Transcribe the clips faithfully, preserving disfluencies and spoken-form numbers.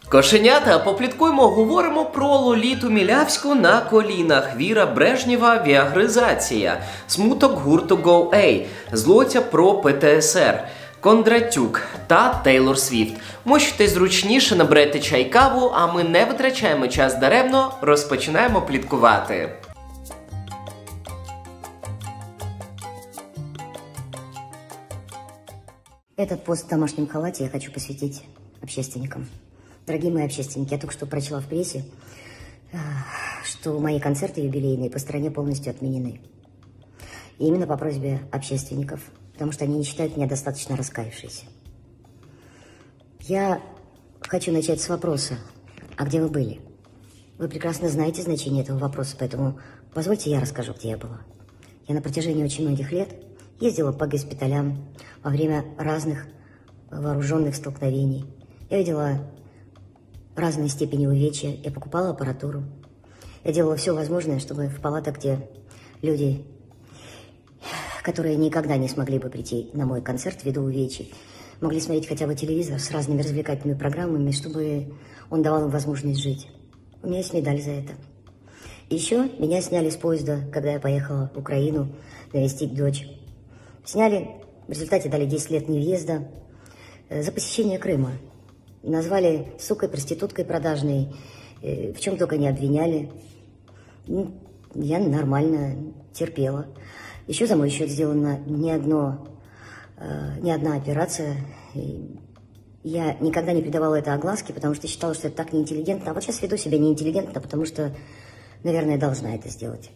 Кошенята, попліткуємо, говоримо про Лоліту Мілявську на колінах, Віра Брежнєва, віагризація, смуток гурту Go A, злоття про Пе Те Ес Ер, Кондратюк та Тейлор Свіфт. Мочте зручніше, наберете чай, каву, а ми не витрачаємо час даремно, розпочинаємо пліткувати. Этот пост в домашнем халате я хочу посвятить общественникам. Дорогие мои общественники, я только что прочла в прессе, что мои концерты юбилейные по стране полностью отменены. И именно по просьбе общественников, потому что они не считают меня достаточно раскаявшейся. Я хочу начать с вопроса, а где вы были? Вы прекрасно знаете значение этого вопроса, поэтому позвольте я расскажу, где я была. Я на протяжении очень многих лет ездила по госпиталям во время разных вооруженных столкновений. Я видела разные степени увечья, я покупала аппаратуру. Я делала все возможное, чтобы в палатах, где люди, которые никогда не смогли бы прийти на мой концерт ввиду увечий, могли смотреть хотя бы телевизор с разными развлекательными программами, чтобы он давал им возможность жить. У меня есть медаль за это. Еще меня сняли с поезда, когда я поехала в Украину навестить дочь. Сняли, в результате дали десять лет невъезда за посещение Крыма. Назвали сукой, проституткой продажной, в чем только не обвиняли. Я нормально терпела. Еще за мой счет сделана не, одно, не одна операция. Я никогда не придавала это огласке, потому что считала, что это так неинтеллигентно. А вот сейчас веду себя неинтеллигентно, потому что, наверное, должна это сделать.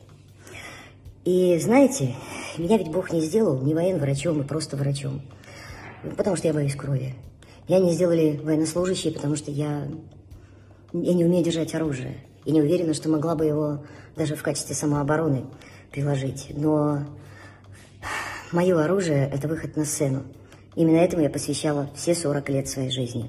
И знаете, меня ведь Бог не сделал ни военврачом, и просто врачом, потому что я боюсь крови. Меня не сделали военнослужащие, потому что я, я не умею держать оружие. И не уверена, что могла бы его даже в качестве самообороны приложить. Но мое оружие – это выход на сцену. Именно этому я посвящала все сорок лет своей жизни.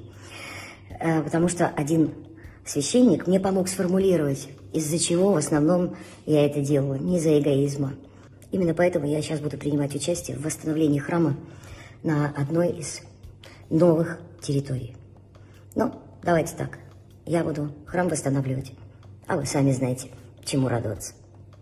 Потому что один священник мне помог сформулировать, из-за чего в основном я это делала, не из-за эгоизма. Именно поэтому я сейчас буду принимать участие в восстановлении храма на одной из новых территорий. Ну, давайте так. Я буду храм восстанавливать, а ви самі знаєте, чому радуватися.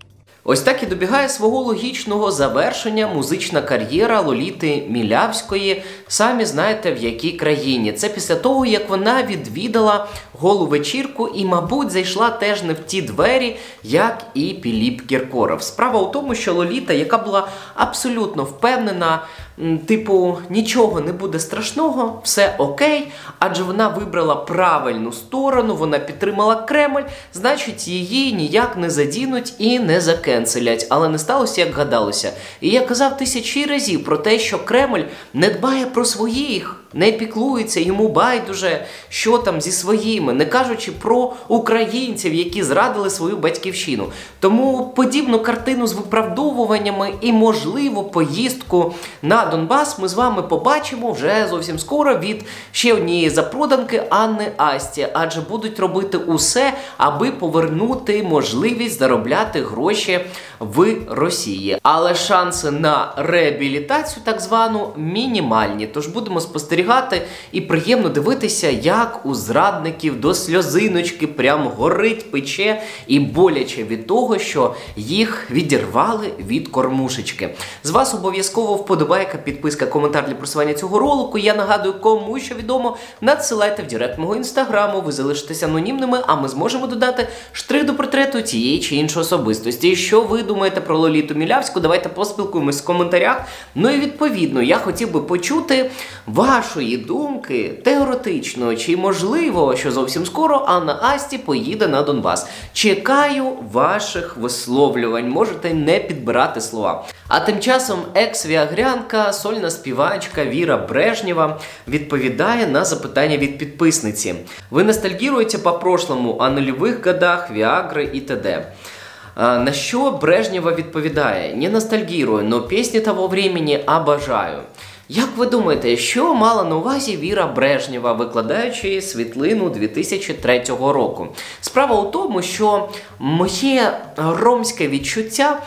Ось так і добігає свого логічного завершення музична кар'єра Лоліти Мілявської, самі знаєте в якій країні. Це після того, як вона відвідала голу вечірку і, мабуть, зайшла теж не в ті двері, як і Піліп Кіркоров. Справа у тому, що Лоліта, яка була абсолютно впевнена, типу, нічого не буде страшного, все окей, адже вона вибрала правильну сторону, вона підтримала Кремль, значить її ніяк не задінуть і не закенселять. Але не сталося, як гадалося. І я казав тисячі разів про те, що Кремль не дбає про своїх, не піклується, йому байдуже, що там зі своїми, не кажучи про українців, які зрадили свою батьківщину. Тому подібну картину з виправдовуваннями і, можливо, поїздку на Донбас ми з вами побачимо вже зовсім скоро від ще однієї запроданки Анни Асті, адже будуть робити усе, аби повернути можливість заробляти гроші в Росії. Але шанси на реабілітацію, так звану, мінімальні. Тож будемо спостерігати і приємно дивитися, як у зрадників до сльозиночки прям горить, пече і боляче від того, що їх відірвали від кормушечки. З вас обов'язково вподобайка, підписка, коментар для просування цього ролику. Я нагадую, кому що відомо, надсилайте в директ мого інстаграму, ви залишитеся анонімними, а ми зможемо додати штрих до портрету тієї чи іншої особистості. Що ви думаєте про Лоліту Мілявську? Давайте поспілкуємось в коментарях. Ну і відповідно, я хотів би почути вашої думки теоретично, чи можливо, що зовсім скоро Анна Асті поїде на Донбас. Чекаю ваших висловлювань, можете не підбирати слова. А тим часом екс-віагрянка, сольна співачка Віра Брежнєва відповідає на запитання від підписниці. Ви ностальгируете по прошлому, о нулевых годах, Виагры и т.д. На що Брежнєва відповідає: «Не ностальгирую, но пісні того времени обожаю». Як ви думаєте, що мала на увазі Віра Брежнєва, викладаючи світлину дві тисячі третього року? Справа у тому, що моє ромське відчуття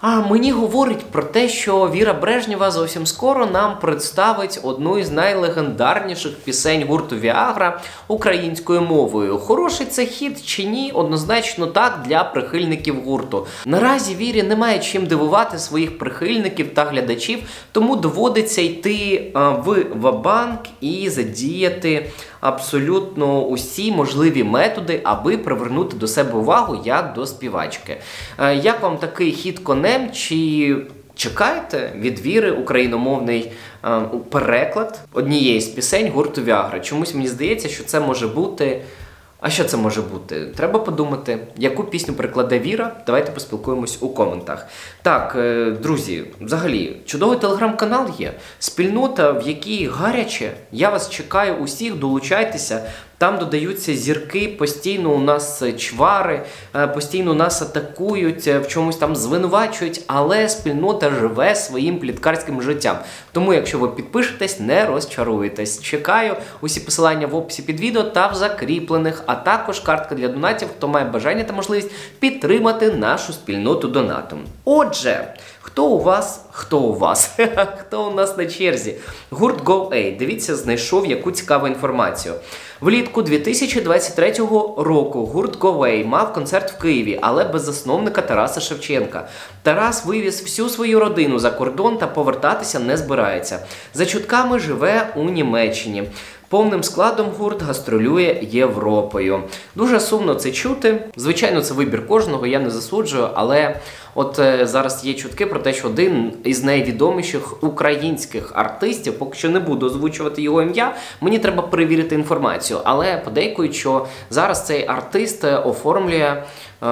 А мені говорить про те, що Віра Брежнєва зовсім скоро нам представить одну із найлегендарніших пісень гурту Віагра українською мовою. Хороший це хіт чи ні? Однозначно так, для прихильників гурту. Наразі Вірі немає чим дивувати своїх прихильників та глядачів, тому доводиться йти а, в ва-банк і задіяти абсолютно усі можливі методи, аби привернути до себе увагу як до співачки. Е, Як вам такий хід конем? Чи чекаєте від Віри україномовний е, переклад однієї з пісень гурту Віагра? Чомусь мені здається, що це може бути... А що це може бути? Треба подумати, яку пісню перекладе Віра. Давайте поспілкуємось у коментах. Так, е, друзі, взагалі, чудовий телеграм-канал є. Спільнота, в якій гаряче. Я вас чекаю усіх, долучайтеся. Там додаються зірки, постійно у нас чвари, е, постійно нас атакують, е, в чомусь там звинувачують, але спільнота живе своїм пліткарським життям. Тому, якщо ви підпишетесь, не розчаруєтесь. Чекаю, усі посилання в описі під відео та в закріплених, а також картка для донатів, хто має бажання та можливість підтримати нашу спільноту донатом. Отже, хто у вас, хто у вас, хто у нас на черзі? Гурт Go-A. Дивіться, знайшов яку цікаву інформацію. Влітку дві тисячі двадцять третього року гурт Go-A мав концерт в Києві, але без засновника Тараса Шевченка. Тарас вивіз всю свою родину за кордон та повертатися не збирається. За чутками живе у Німеччині. Повним складом гурт гастролює Європою. Дуже сумно це чути. Звичайно, це вибір кожного, я не засуджую, але от е, зараз є чутки про те, що один із найвідоміших українських артистів, поки що не буду озвучувати його ім'я, мені треба перевірити інформацію, але подейкують, що зараз цей артист оформлює е,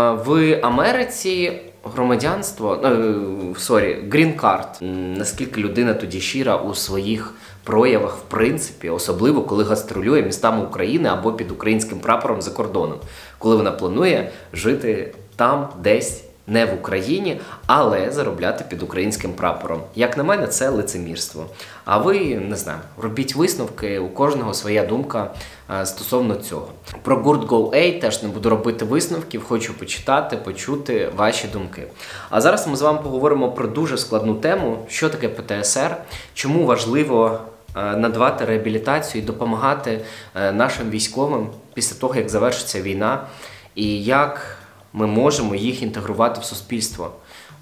в Америці громадянство, е, сорі, грін-карт. Наскільки людина тоді щира у своїх проявах, в принципі, особливо коли гастролює містами України або під українським прапором за кордоном, коли вона планує жити там, десь, не в Україні, але заробляти під українським прапором. Як на мене, це лицемірство. А ви, не знаю, робіть висновки, у кожного своя думка а, стосовно цього. Про гурт Go-A теж не буду робити висновків, хочу почитати, почути ваші думки. А зараз ми з вами поговоримо про дуже складну тему, що таке пе те ес ер, чому важливо а, надавати реабілітацію і допомагати а, нашим військовим після того, як завершиться війна, і як ми можемо їх інтегрувати в суспільство,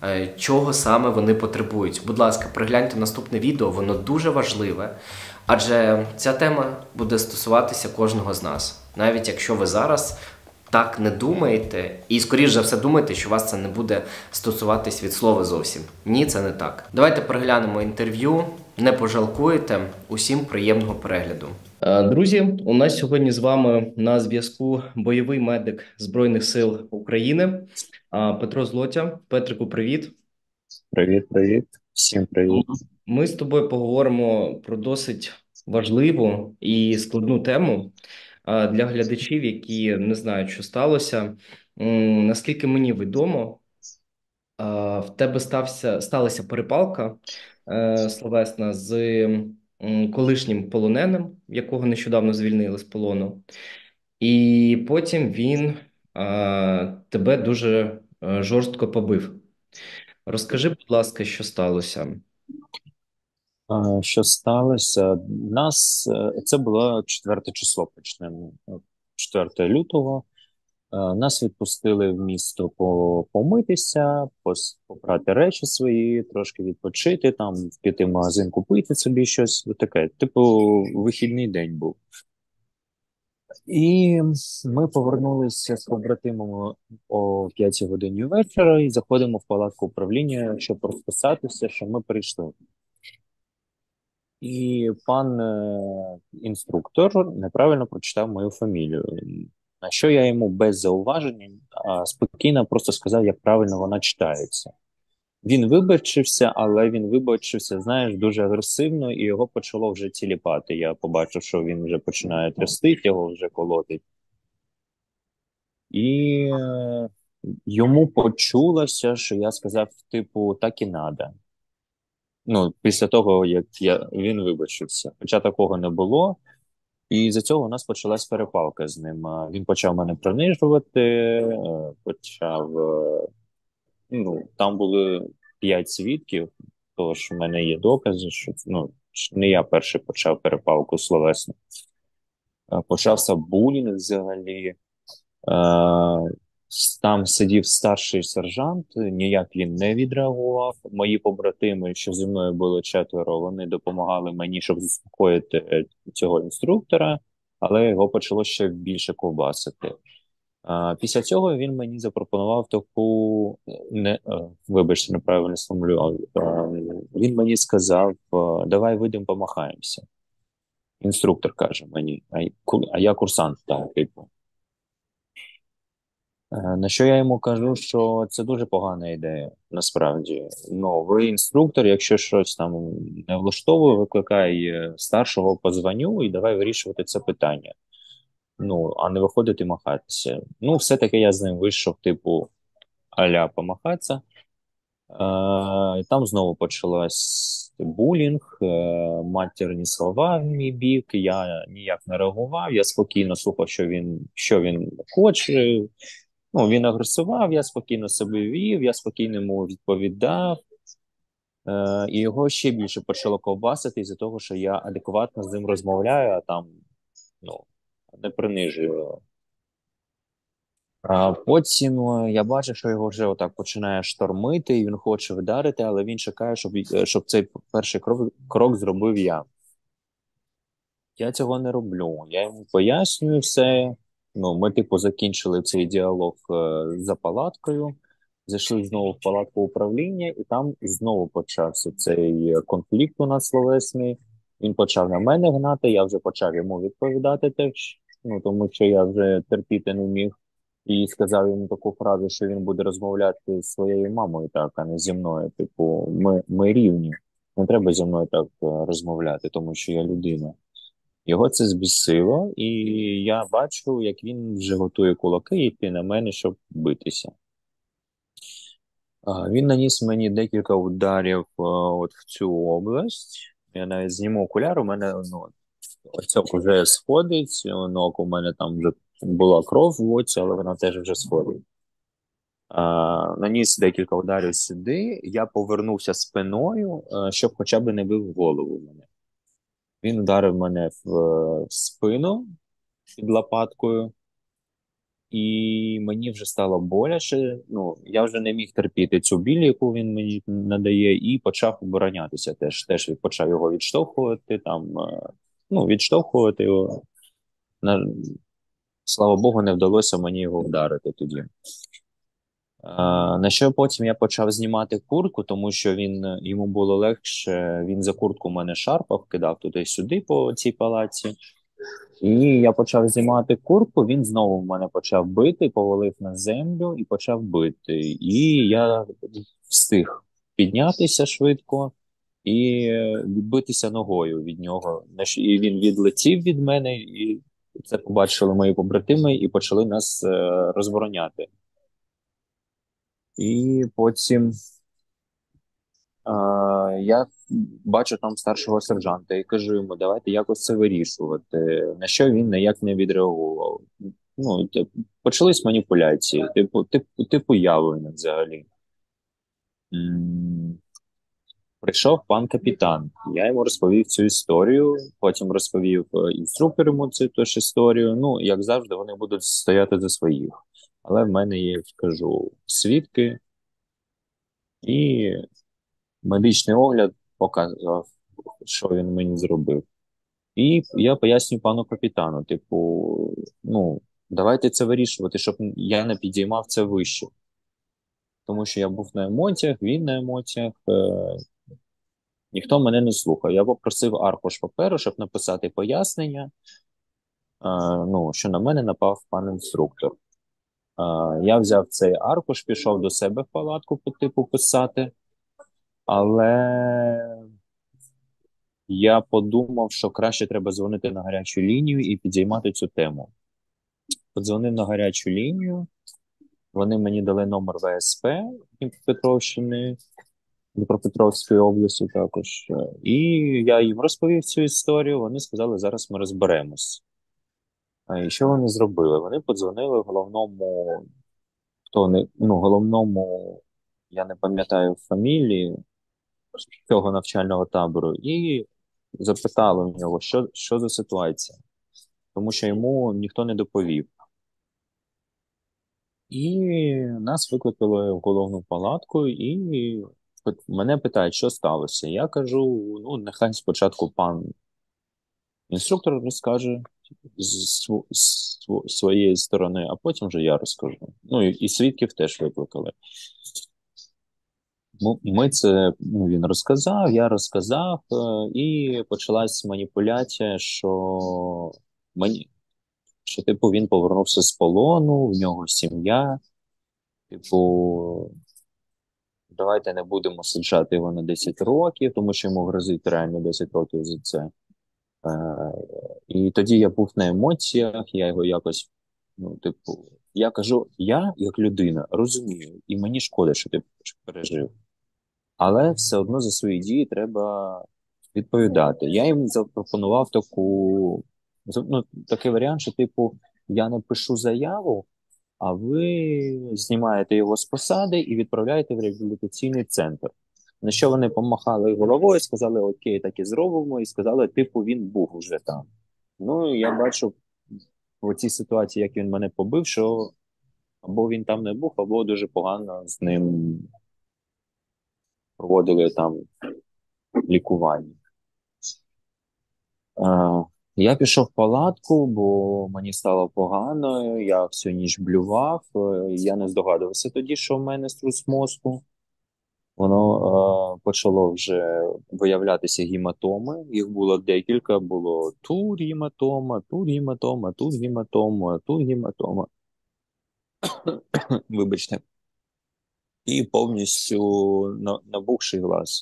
чого саме вони потребують. Будь ласка, перегляньте наступне відео, воно дуже важливе, адже ця тема буде стосуватися кожного з нас. Навіть якщо ви зараз так не думаєте, і скоріш за все думаєте, що вас це не буде стосуватись від слова зовсім. Ні, це не так. Давайте переглянемо інтерв'ю, не пожалкуєте. Усім приємного перегляду. Друзі, у нас сьогодні з вами на зв'язку бойовий медик Збройних сил України Петро Злотя. Петрику, привіт. Привіт, привіт. Всім привіт. Ми з тобою поговоримо про досить важливу і складну тему для глядачів, які не знають, що сталося. Наскільки мені відомо, в тебе стався, сталася перепалка словесна з колишнім полоненим, якого нещодавно звільнили з полону. І потім він а, тебе дуже а, жорстко побив. Розкажи, будь ласка, що сталося? А, Що сталося? У нас е, це було четверте число, почнемо. четвертого лютого. Е, Нас відпустили в місто по- помитися, пос- попрати речі свої, трошки відпочити, там піти в магазин, купити собі щось таке. Типу, вихідний день був. І ми повернулися з побратимом о п'ятій годині вечора і заходимо в палатку управління, щоб розписатися, що ми прийшли. І пан е, інструктор неправильно прочитав мою фамілію. На що я йому без зауважень а, спокійно просто сказав, як правильно вона читається. Він вибачився, але він вибачився, знаєш, дуже агресивно, і його почало вже тіліпати. Я побачив, що він вже починає трястись, його вже колотить. І е, йому почулося, що я сказав, типу, так і надо. Ну, після того, як я, він вибачився. Хоча такого не було. І з-за цього у нас почалась перепалка з ним. А, Він почав мене принижувати, е, почав, е, ну, там були п'ять свідків, тож в мене є докази, що ну, що не я перший почав перепалку словесну. Е, Почався булінг взагалі. Е, Там сидів старший сержант, ніяк він не відреагував. Мої побратими, що зі мною було четверо, вони допомагали мені, щоб заспокоїти е, цього інструктора, але його почало ще більше ковбасити. А, після цього він мені запропонував таку, не, е, вибачте, неправильно сформулював. Е, Він мені сказав, е, давай вийдемо помахаємося. Інструктор каже мені, а, й- ку- а я курсант, так, типу. Е, На що я йому кажу, що це дуже погана ідея, насправді. Ну, ви інструктор, якщо щось там не влаштовує, викликай е, старшого по званню і давай вирішувати це питання. Ну, а не виходити махатися. Ну, все-таки я з ним вийшов, типу, аля помахатися. Е, і там знову почалась булінг, е, матерні слова в мій бік. Я ніяк не реагував, я спокійно слухав, що він, що він хоче. Ну, він агресував, я спокійно себе вів, я спокійно йому відповідав. Е, і його ще більше почало ковбасити із-за того, що я адекватно з ним розмовляю, а там ну, не принижую. А потім е, я бачу, що його вже отак починає штормити, і він хоче вдарити, але він чекає, щоб, е, щоб цей перший крок, крок зробив я. Я цього не роблю. Я йому пояснюю все. Ну, ми, типу, закінчили цей діалог е, за палаткою, зайшли знову в палатку управління, і там знову почався цей конфлікт у нас словесний. Він почав на мене гнати, я вже почав йому відповідати теж, ну, тому що я вже терпіти не міг. І сказав йому таку фразу, що він буде розмовляти зі своєю мамою так, а не зі мною. Типу, ми, ми рівні. Не треба зі мною так е, розмовляти, тому що я людина. Його це збісило, і я бачу, як він вже готує кулаки і йти на мене, щоб битися. А, Він наніс мені декілька ударів а, от в цю область. Я навіть зніму окуляр, у мене ну, оцьок вже сходить, ног у мене там вже була кров в оці, але вона теж вже сходить. А, наніс декілька ударів сюди, я повернувся спиною, а, щоб хоча б не бив голову мене. Він ударив мене в, в спину під лопаткою. І мені вже стало боляче. Ну, я вже не міг терпіти цю біль, яку він мені надає, і почав оборонятися теж. Теж почав його відштовхувати, там, е, ну, відштовхувати його. На, слава Богу, не вдалося мені його вдарити тоді. А, на що потім я почав знімати куртку, тому що він, йому було легше, він за куртку мене шарпав, кидав туди-сюди по цій палаці. І я почав знімати куртку, він знову в мене почав бити, повалив на землю і почав бити. І я встиг піднятися швидко і е, відбитися ногою від нього. На що- І він відлетів від мене, і це побачили мої побратими і почали нас е, розбороняти. І потім а, я бачу там старшого сержанта і кажу йому, давайте якось це вирішувати. На що він ніяк не відреагував. Ну, тип- почались маніпуляції, типу, типу, типу явлення взагалі. М, Прийшов пан капітан. Я йому розповів цю історію, потім розповів е, інструктору йому цю теж історію. Ну, як завжди, вони будуть стояти за своїх. Але в мене є, скажу, свідки, і медичний огляд показав, що він мені зробив. І я пояснюю пану капітану, типу, ну, давайте це вирішувати, щоб я не підіймав це вище. Тому що я був на емоціях, він на емоціях, е, ніхто мене не слухав. Я попросив аркуш паперу, щоб написати пояснення, е, ну, що на мене напав пан інструктор. Е, я взяв цей аркуш, пішов до себе в палатку по типу писати, але я подумав, що краще треба дзвонити на гарячу лінію і підіймати цю тему. Подзвонив на гарячу лінію, вони мені дали номер В С П Дніпропетровщини, Дніпропетровської області також. І я їм розповів цю історію, вони сказали, зараз ми розберемось. А і що вони зробили? Вони подзвонили головному, хто не, ну, головному я не пам'ятаю фамілії цього навчального табору, і запитали в нього, що, що за ситуація, тому що йому ніхто не доповів. І нас викликали в головну палатку, і пит- мене питають, що сталося. Я кажу: ну, нехай спочатку пан інструктор розкаже з св- св- своєї сторони, а потім вже я розкажу. Ну і, і свідків теж викликали. М- Ми це, ну, він розказав, я розказав, е, і почалась маніпуляція, що мені, що типу він повернувся з полону, в нього сім'я, типу, давайте не будемо саджати його на десять років, тому що йому грозить реально десять років за це. Е, і тоді я був на емоціях, я його якось, ну, типу, я кажу, я як людина розумію, і мені шкода, що ти пережив. Але все одно за свої дії треба відповідати. Я їм запропонував таку, ну, такий варіант, що, типу, я напишу заяву, а ви знімаєте його з посади і відправляєте в реабілітаційний центр. На що вони помахали головою, сказали, окей, так і зробимо, і сказали, типу, він був уже там. Ну, я бачу в цій ситуації, як він мене побив, що або він там не був, або дуже погано з ним проводили там лікування. Е, я пішов в палатку, бо мені стало погано, я всю ніч блював, е, я не здогадувався тоді, що в мене струс мозку. Воно е, почало вже виявлятися гематоми. Їх було декілька. Було тут гематома, тут гематома, тут гематома, тут гематома. Вибачте. І повністю на- набухший глаз.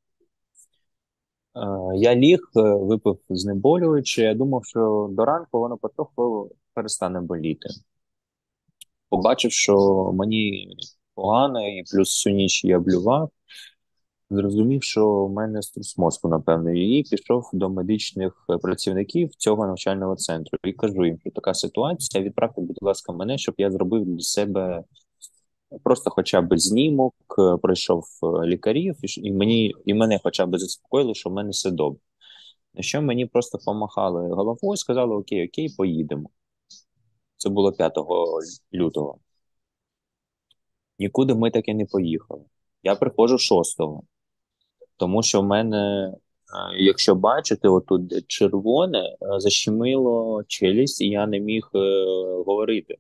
Е, я ліг, е, випив знеболюючи. Я думав, що до ранку воно потроху перестане боліти. Побачив, що мені погано, і плюс всю ніч я блював. Зрозумів, що в мене струс мозку, напевно, і пішов до медичних е, працівників цього навчального центру і кажу їм, що така ситуація, відправте, будь ласка, мене, щоб я зробив для себе просто хоча б знімок, е, пройшов е, лікарів, і, ш- і мені і мене хоча б заспокоїли, що в мене все добре. На що мені просто помахали головою, сказали, окей, окей, поїдемо. Це було п'ятого лютого. Нікуди ми таки не поїхали. Я приходжу шостого. Тому що в мене, е, якщо бачите, отут де червоне, е, защемило челюсть, і я не міг е, говорити.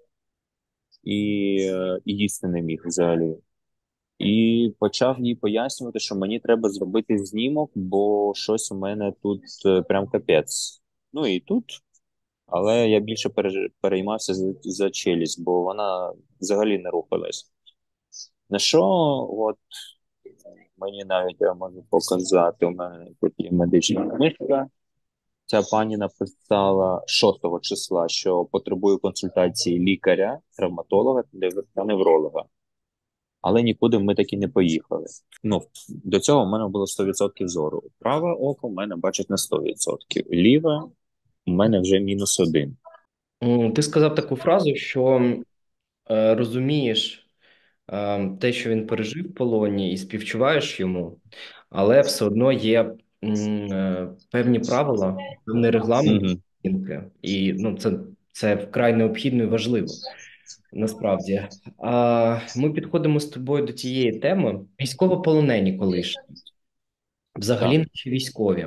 І, е, і їсти не міг взагалі. І почав їй пояснювати, що мені треба зробити знімок, бо щось у мене тут е, прям капець. Ну і тут, але я більше переж- переймався за, за челюсть, бо вона взагалі не рухалась. На що, от мені навіть я можу показати, у мене тут є медична книжка. Ця пані написала шостого числа, що потребує консультації лікаря, травматолога та невролога. Але нікуди ми таки не поїхали. Ну, до цього в мене було сто відсотків зору. Праве око в мене бачить на сто відсотків. Ліве у мене вже мінус один. М, Ти сказав таку фразу, що е, розумієш е, те, що він пережив в полоні, і співчуваєш йому, але все одно є м, е, певні правила, певний регламент Угу. поведінки. І ну, це, це вкрай необхідно і важливо. Насправді, а ми підходимо з тобою до тієї теми. Військовополонені колишні, Так, взагалі наші військові,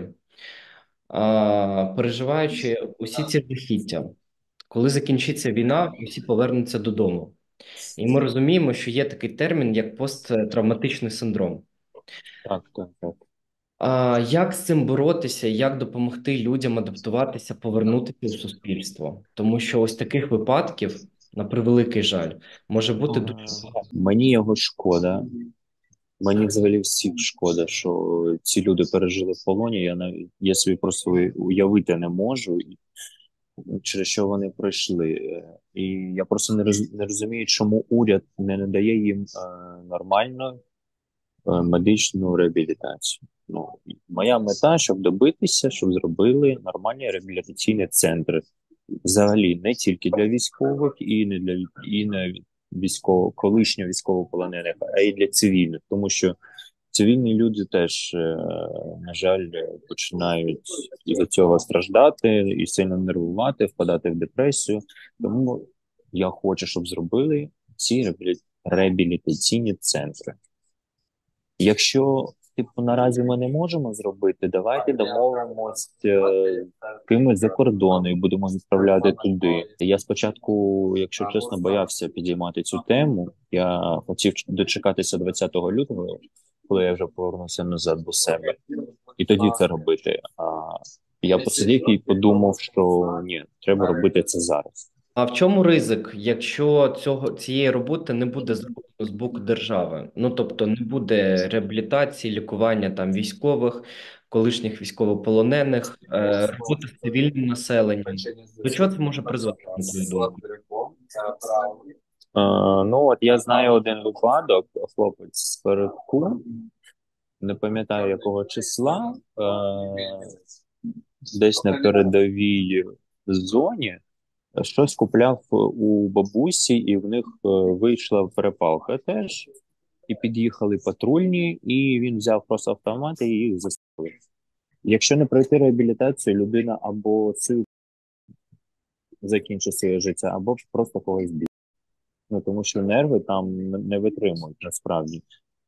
а, переживаючи усі ці жахіття, коли закінчиться війна, усі повернуться додому. І ми розуміємо, що є такий термін, як посттравматичний синдром. так, так, так. А як з цим боротися, як допомогти людям адаптуватися, повернутися у суспільство? Тому що ось таких випадків, на превеликий жаль, може бути дуже багато. Мені його шкода. Мені взагалі всіх шкода, що ці люди пережили в полоні. Я навіть я собі просто уявити не можу, і через що вони пройшли. Е, І я просто не роз, не розумію, чому уряд не надає їм е, нормальну е, медичну реабілітацію. Ну, моя мета, щоб добитися, щоб зробили нормальні реабілітаційні центри. Взагалі, не тільки для військових, і не для і не військово, колишньо військовополонених, а й для цивільних, тому що цивільні люди теж, е, на жаль, починають із цього страждати і сильно нервувати, впадати в депресію. Тому я хочу, щоб зробили ці реабілі- реабілітаційні центри. Якщо типу наразі ми не можемо зробити, давайте домовимось е, з кимось за кордону і будемо відправляти туди. Я спочатку, якщо чесно, боявся підіймати цю тему. Я хотів ч- дочекатися двадцятого лютого, коли я вже повернувся назад до себе, і тоді це робити. А я посидів і подумав, що ні, треба робити це зараз. А в чому ризик, якщо цього цієї роботи не буде зроблено з боку держави? Ну тобто не буде реабілітації, лікування там військових, колишніх військовополонених, е, роботи з цивільним населенням. До чого це може призвести, на твою думку? Е, ну от я знаю один випадок, хлопець з передку, не пам'ятаю якого числа, е, десь на передовій зоні щось купляв у бабусі, і в них е, вийшла перепалка теж, і під'їхали патрульні, і він взяв просто автомат і їх застрелив. Якщо не пройти реабілітацію, людина або цим закінчить своє життя, або ж просто когось б'є. Ну тому що нерви там не витримують насправді.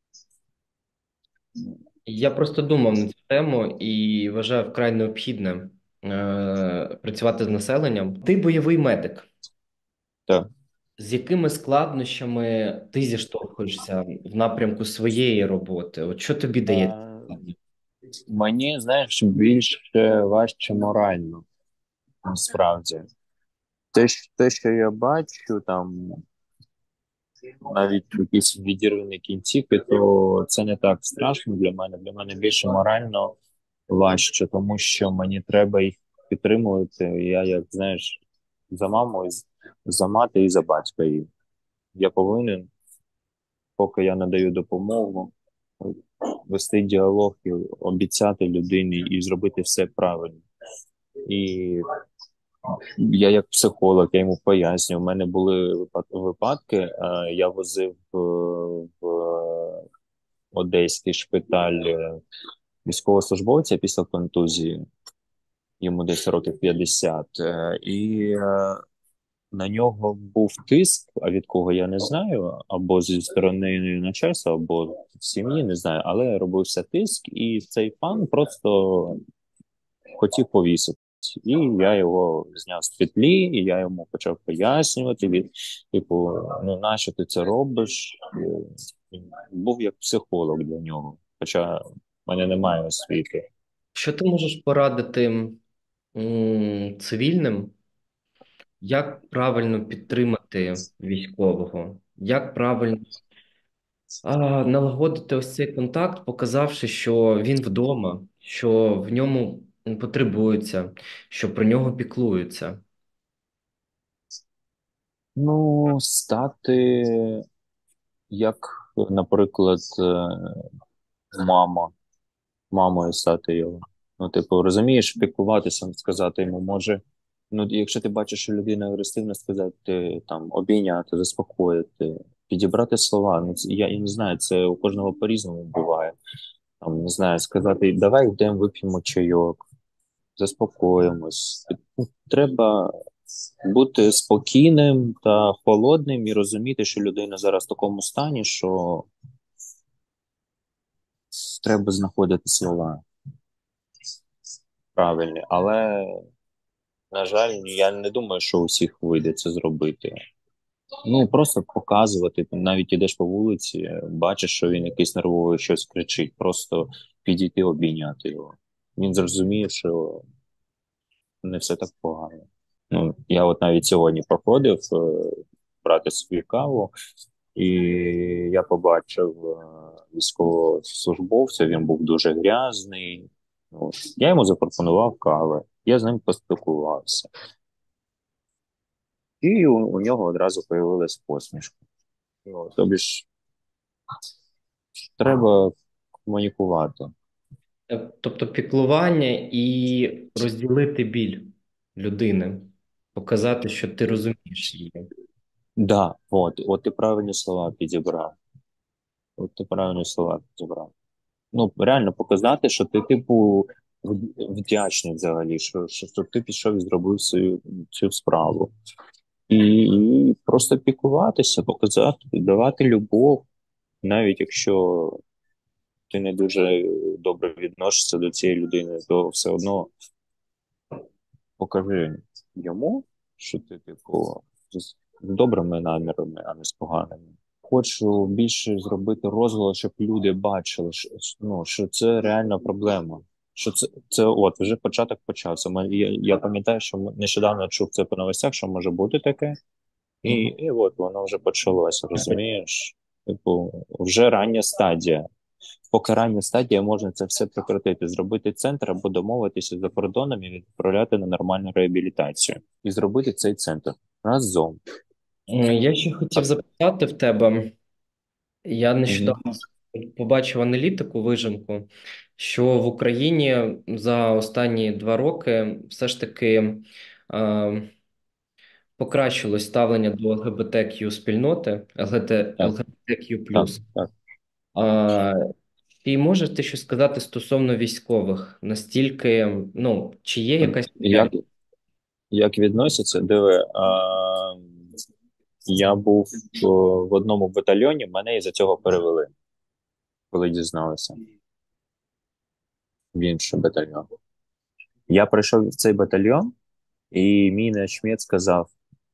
Я просто думав на цю тему і вважаю вкрай необхідним е, працювати з населенням. Ти бойовий медик. Так. З якими складнощами ти зіштовхуєшся в напрямку своєї роботи? От що тобі дає? Е, Мені, знаєш, більше важче морально, насправді. Те, що- те, що я бачу, там навіть якісь відірвані кінцівки, то це не так страшно для мене. Для мене більше морально важче, тому що мені треба їх підтримувати. Я, як знаєш, за маму, і з- за мати і за батька їх. Я повинен, поки я надаю допомогу, вести діалог і обіцяти людині і зробити все правильно. І я як психолог, я йому пояснюю. У мене були випад- випадки, е, я возив е, в одеський шпиталь е, військовослужбовця після контузії, йому десь років п'ятдесят, е, і е, на нього був тиск, а від кого я не знаю, або зі сторони начальства, або в сім'ї, не знаю, але робився тиск, і цей пан просто хотів повісити. І я його зняв з петлі, і я йому почав пояснювати, від, типу, ну нащо ти це робиш? Е, Був як психолог для нього, хоча в мене немає освіти. Що ти можеш порадити м, цивільним, як правильно підтримати військового? Як правильно а, налагодити ось цей контакт, показавши, що він вдома, що в ньому потребується, що про нього піклуються? Ну, стати як, наприклад, е, мама, мамою стати його. Ну, типу, розумієш, піклуватися, сказати йому, може, ну, якщо ти бачиш, що людина агресивна, сказати, там, обійняти, заспокоїти, підібрати слова. Ну, це, я, я не знаю, це у кожного по-різному буває. Там, не знаю, сказати, давай йдемо, вип'ємо чайок, заспокоїмось. Ну, треба бути спокійним та холодним і розуміти, що людина зараз в такому стані, що треба знаходити слова правильні. Але, на жаль, я не думаю, що у всіх вийде це зробити. Ну, просто показувати, там, навіть ідеш по вулиці, бачиш, що він якийсь нервовий, щось кричить, просто підійти, обійняти його. Він зрозуміє, що не все так погано. Ну, я от навіть сьогодні проходив е, брати собі каву, і я побачив е, військовослужбовця, він був дуже грязний. От. Я йому запропонував кави, я з ним поспілкувався. І у, у нього одразу появилась посмішка. Ну, тобі ж треба комунікувати. Е, Тобто піклування і розділити біль людини, показати, що ти розумієш її. Да, от, от ти правильні слова підібрав. От ти правильні слова підібрав. Ну, реально показати, що ти, типу, в- вдячний взагалі, що, що, що ти пішов і зробив свою цю справу. І, і просто піклуватися, показати, давати любов, навіть якщо ти не дуже добре відносишся до цієї людини, то все одно покажи йому, що ти, типу, з добрими намірами, а не з поганими. Хочу більше зробити розголос, щоб люди бачили, що, ну, що це реальна проблема. Що це, це от вже початок почався. Ми- Я, я пам'ятаю, що ми- нещодавно чув це по новостях, що може бути таке, і, Мгм. і от воно вже почалося, розумієш? Типу, вже рання стадія. Поки рання стадія можна це все прекратити, зробити центр або домовитися за кордоном і відправляти на нормальну реабілітацію. І зробити цей центр разом. Е, Я ще хотів запитати в тебе. Я Мгм. нещодавно побачив аналітику, вижимку, що в Україні за останні два роки все ж таки е, покращилось ставлення до ЛГБТQ спільноти, Так, так, ЛГБТQ+. так. А, і можеш ти щось сказати стосовно військових? Настільки, ну, чи є якась Як, лояльність? як відносяться? Диви, а, я був о, в одному батальйоні, мене із-за цього перевели, коли дізналися в інший батальйон. Я прийшов в цей батальйон, і мій начмет сказав: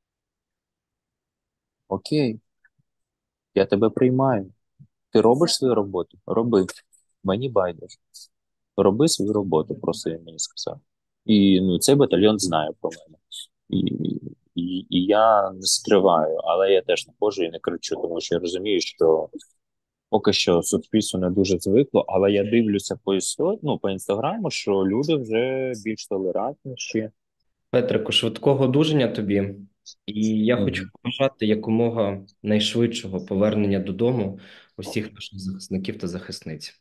Окей, я тебе приймаю. Ти робиш свою роботу? Роби. Мені байдуже. Роби свою роботу, просто він мені сказав. І ну, цей батальйон знає про мене. І, і, і я не скриваю, але я теж не ходжу і не кричу, тому що я розумію, що поки що суспільство не дуже звикло, але я дивлюся по історії, ну, по інстаграму, що люди вже більш толерантніші. Петрику, швидкого одужання тобі. І я хочу Мгм. побажати якомога найшвидшого повернення додому усіх наших захисників та захисниць.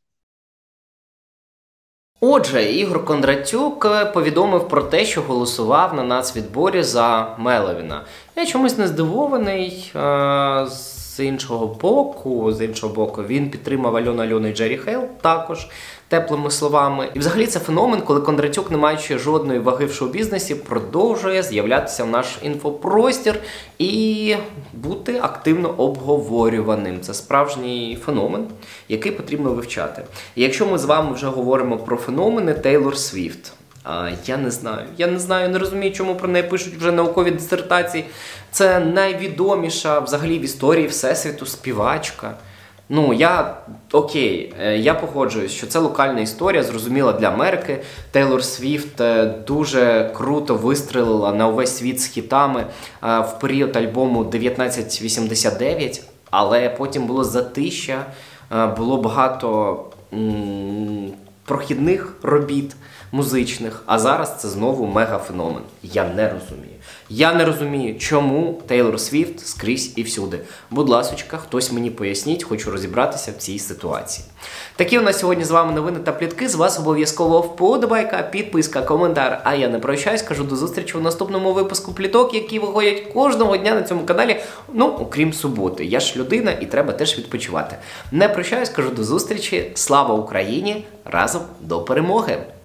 Отже, Ігор Кондратюк е, повідомив про те, що голосував на нацвідборі за Меловіна. Я чомусь не здивований. е, З іншого боку, з іншого боку, він підтримав Альону Альону і Джері Хейл також теплими словами. І взагалі це феномен, коли Кондратюк, не маючи жодної ваги в шоу-бізнесі, продовжує з'являтися в наш інфопростір і бути активно обговорюваним. Це справжній феномен, який потрібно вивчати. І якщо ми з вами вже говоримо про феномени, Тейлор Свіфт. А, я не знаю. Я не знаю, не розумію, чому про неї пишуть вже наукові дисертації. Це найвідоміша взагалі в історії Всесвіту співачка. Ну, я окей, е, я погоджуюсь, що це локальна історія, зрозуміла для Америки. Тейлор Свіфт е, дуже круто вистрелила на увесь світ з хітами е, в період альбому дев'ятнадцять вісімдесят дев'ять, але потім було затища, е, було багато м, прохідних робіт музичних, а зараз це знову мегафеномен. Я не розумію. Я не розумію, чому Тейлор Свіфт скрізь і всюди. Будь ласочка, хтось мені поясніть, хочу розібратися в цій ситуації. Такі у нас сьогодні з вами новини та плітки. З вас обов'язково вподобайка, підписка, коментар. А я не прощаюсь, кажу до зустрічі у наступному випуску пліток, які виходять кожного дня на цьому каналі, ну, окрім суботи. Я ж людина і треба теж відпочивати. Не прощаюсь, кажу до зустрічі. Слава Україні! Разом до перемоги!